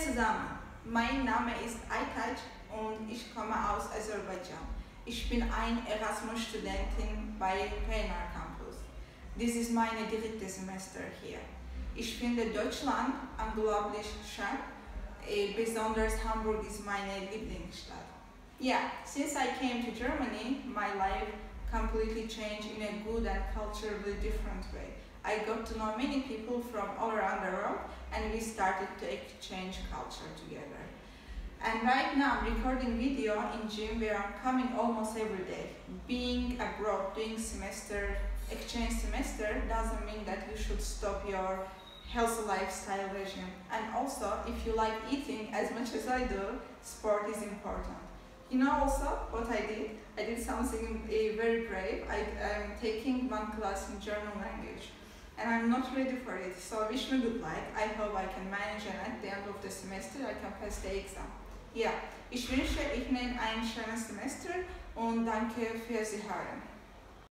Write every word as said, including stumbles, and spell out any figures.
zusammen, mein Name ist Aytaç und ich komme aus Aserbaidschan. Ich bin eine Erasmus-Studentin bei Fener Campus. Dies ist mein drittes Semester hier. Ich finde Deutschland unglaublich schön, besonders Hamburg ist meine Lieblingsstadt. Yeah, since I came to Germany, my life completely changed in a good and culturally different way. I got to know many people from all around the world and we started to exchange culture together. And right now I'm recording video in gym where I'm coming almost every day. Being abroad, doing semester, exchange semester doesn't mean that you should stop your healthy lifestyle regime. And also, if you like eating as much as I do, sport is important. You know also what I did? I did something uh, very brave. I am taking one class in German language. And I'm not ready for it, so wish me good luck. I hope I can manage and at the end of the semester I can pass the exam. Ja, ich wünsche Ihnen ein schönes Semester und danke für Sie hören.